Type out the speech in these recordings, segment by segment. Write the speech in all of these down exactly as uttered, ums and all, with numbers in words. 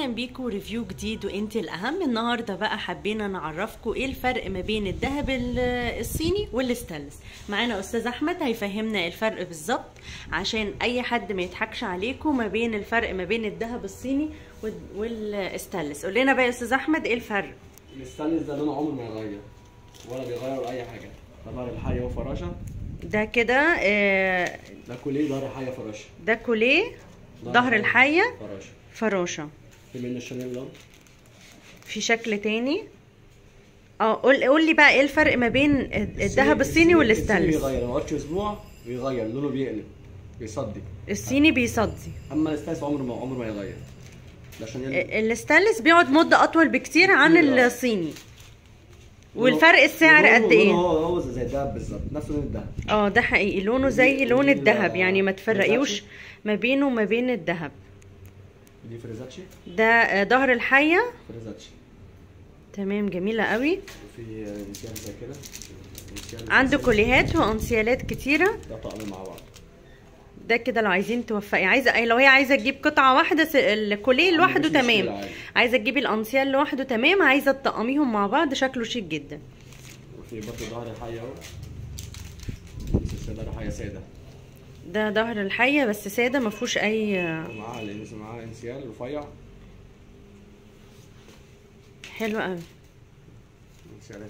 اهلا بيكم ريفيو جديد وانت الاهم. النهارده بقى حبينا نعرفكم ايه الفرق ما بين الذهب الصيني والستانلس. معانا استاذ احمد هيفهمنا الفرق بالظبط عشان اي حد ما يضحكش عليكم ما بين الفرق ما بين الذهب الصيني والستانلس. قول لنا بقى يا استاذ احمد ايه الفرق. الستانلس ده لونه عمره ما يغير ولا بيغير اي حاجه. ده ظهر الحيه وفراشه. ده كده آه ده كوليه ظهر الحيه فراشه. ده كوليه ظهر الحيه فراشه فراشه. في منه الشانيل لون. في شكل تاني. اه قول قول لي بقى ايه الفرق ما بين الذهب الصيني والستانلس. الصيني بيغير ما يقعدش اسبوع بيغير لونه، بيقلب بيصدي. الصيني بيصدي، اما الستانلس عمره ما عمره ما يغير. ده عشان الستانلس بيقعد مده اطول بكتير عن الصيني. والفرق السعر قد ايه؟ هو هو زي الذهب بالظبط، نفس لون الذهب. اه ده حقيقي لونه زي لون الذهب، يعني ما تفرقيوش ما بينه وما بين الذهب. دي فريزاتشي. ده ظهر الحيه فريزاتشي. تمام جميله قوي. وفي انسيال زي كده. عنده كوليهات وانسيالات كتيره. ده طقم مع بعض. ده كده لو عايزين توفقي، عايزه لو هي عايزه تجيب قطعه واحده الكوليه لوحده تمام، عايزه تجيبي الانسيال لوحده تمام، عايزه تطقميهم مع بعض شكله شيك جدا. وفي برضه ظهر الحيه اهو. ظهر الحيه ساده. ده ظهر الحيه بس ساده ما فيهوش اي. ومعاه لسه معاه انسيال رفيع. حلو قوي. انسيالات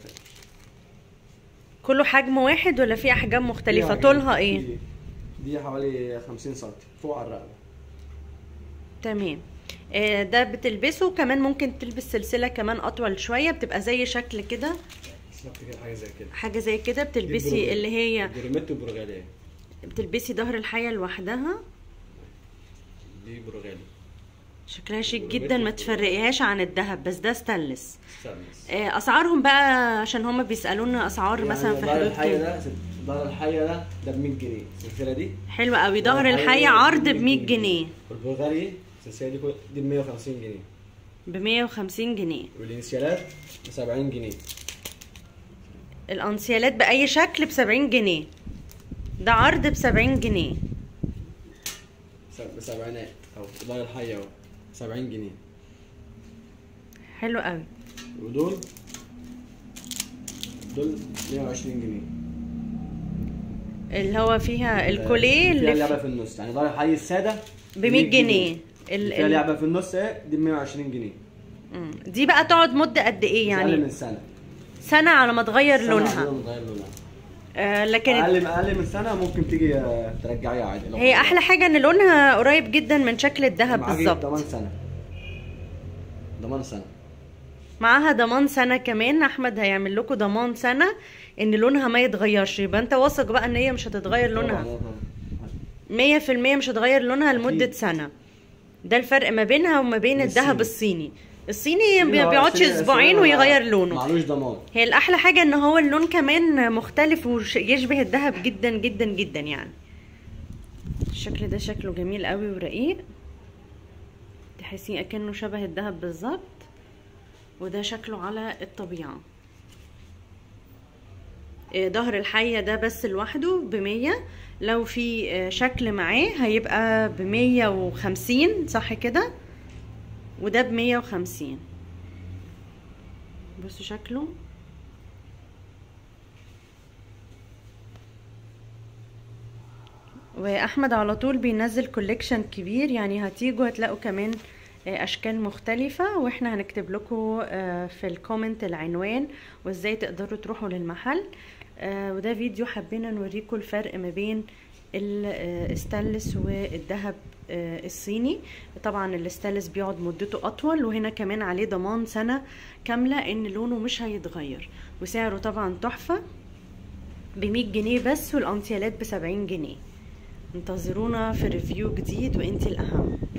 كله حجم واحد ولا في احجام مختلفه؟ طولها ايه؟ دي حوالي خمسين سم فوق على الرقبه. تمام. آه ده بتلبسه كمان، ممكن تلبس سلسله كمان اطول شويه بتبقى زي شكل كده. حاجه زي كده. حاجه زي كده بتلبسي اللي هي برغمت وبرغاليه. بتلبسي ظهر الحيه لوحدها. دي برغالي. شكلها شيك جدا، ما تفرقيهاش عن الذهب، بس ده ستانلس. ستانلس. آه اسعارهم بقى عشان هم بيسالونا اسعار يعني مثلا في حدود كام؟ ظهر الحيه ده ده ب مية جنيه. السلسله دي حلوه قوي. ظهر الحيه عرض ب مية جنيه. والبلغاري السلسله دي دي ب مية وخمسين جنيه. ب مية وخمسين جنيه. والانسيالات ب سبعين جنيه. الانسيالات باي شكل ب سبعين جنيه. ده عرض ب سبعين جنيه. بسبعينات اهو. ظهر الحيه اهو سبعين جنيه. حلو قوي. ودول دول مية وعشرين جنيه. اللي هو فيها الكوليه اللي فيها لعبه في النص، يعني ظهر الحي الساده ب مية جنيه. فيها لعبه في النص اهي دي ب مية وعشرين جنيه. امم دي بقى تقعد مده قد ايه يعني؟ اقل من سنه. سنه على ما تغير لونها. سنه على ما تغير لونها. آه لكن اقل اقل من سنه ممكن تيجي ترجعيها عادي. هي احلى حاجه ان لونها قريب جدا من شكل الذهب بالظبط. ضمان سنه. ضمان سنه. معاها ضمان سنه كمان. احمد هيعمل لكم ضمان سنه ان لونها ما يتغيرش، يبقى انت واثق بقى ان هي مش هتتغير لونها مية في المية، مش هتغير لونها لمده سنه. ده الفرق ما بينها وما بين الذهب الصيني. الصيني ما بيقعدش اسبوعين ويغير لونه، معلوش ضمان. هي الاحلى حاجه ان هو اللون كمان مختلف ويشبه الذهب جدا جدا جدا. يعني الشكل ده شكله جميل قوي ورقيق، تحسيه اكنه شبه الذهب بالظبط. وده شكله على الطبيعه. ظهر الحيه ده بس لوحده بمية، لو في شكل معاه هيبقى بمية وخمسين صح كده، وده بمية وخمسين. بصوا شكله. واحمد على طول بينزل كوليكشن كبير، يعني هتيجوا هتلاقوا كمان اشكال مختلفة، واحنا هنكتب لكم في الكومنت العنوان وازاي تقدروا تروحوا للمحل. وده فيديو حبينا نوريكم الفرق ما بين الستانلس والذهب الصيني. طبعا الستانلس بيقعد مدته اطول، وهنا كمان عليه ضمان سنة كاملة ان لونه مش هيتغير، وسعره طبعا تحفة ب مية جنيه بس، والانسيالات ب سبعين جنيه. انتظرونا في ريفيو جديد وانتي الاهم.